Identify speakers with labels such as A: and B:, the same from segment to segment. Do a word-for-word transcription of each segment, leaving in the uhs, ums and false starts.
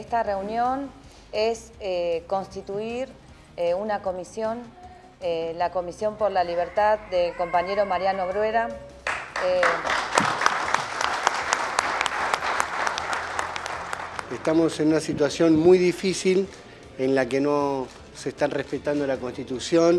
A: esta reunión es eh, constituir eh, una comisión, eh, la Comisión por la Libertad del compañero Mariano Bruera. Eh,
B: Estamos en una situación muy difícil en la que no se está respetando la Constitución,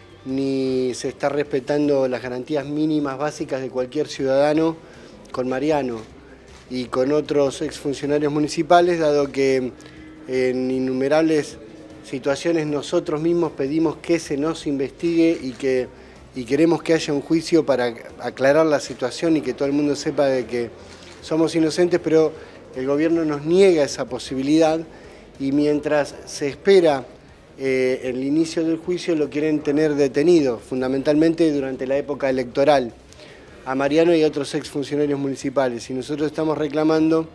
B: ni se está respetando las garantías mínimas básicas de cualquier ciudadano con Mariano y con otros exfuncionarios municipales, dado que en innumerables situaciones nosotros mismos pedimos que se nos investigue y que y queremos que haya un juicio para aclarar la situación y que todo el mundo sepa de que somos inocentes, pero el gobierno nos niega esa posibilidad y mientras se espera eh, el inicio del juicio lo quieren tener detenido, fundamentalmente durante la época electoral, a Mariano y a otros exfuncionarios municipales. Y nosotros estamos reclamando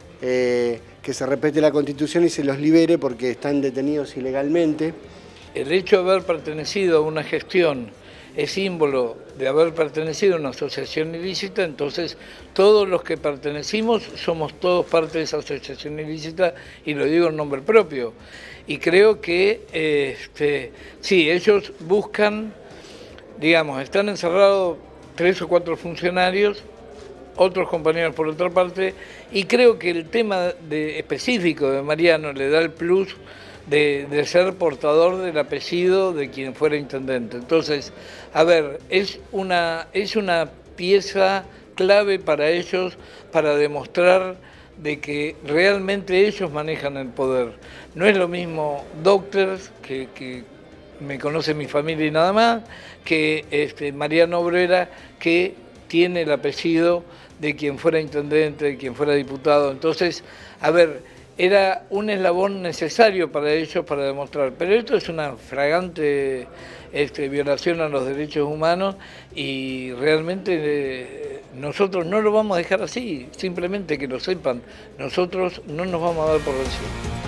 B: eh, que se respete la Constitución y se los libere porque están detenidos ilegalmente.
C: El hecho de haber pertenecido a una gestión es símbolo de haber pertenecido a una asociación ilícita, entonces todos los que pertenecimos somos todos parte de esa asociación ilícita y lo digo en nombre propio. Y creo que eh, este, sí, ellos buscan, digamos, están encerrados tres o cuatro funcionarios, otros compañeros por otra parte, y creo que el tema de, específico de Mariano le da el plus De, de ser portador del apellido de quien fuera intendente. Entonces, a ver, es una, es una pieza clave para ellos para demostrar de que realmente ellos manejan el poder. No es lo mismo Doctors, que, que me conoce mi familia y nada más, que este, Mariano Bruera, que tiene el apellido de quien fuera intendente, de quien fuera diputado. Entonces, a ver, era un eslabón necesario para ellos para demostrar, pero esto es una fragante este, violación a los derechos humanos y realmente eh, nosotros no lo vamos a dejar así, simplemente que lo sepan, nosotros no nos vamos a dar por vencidos.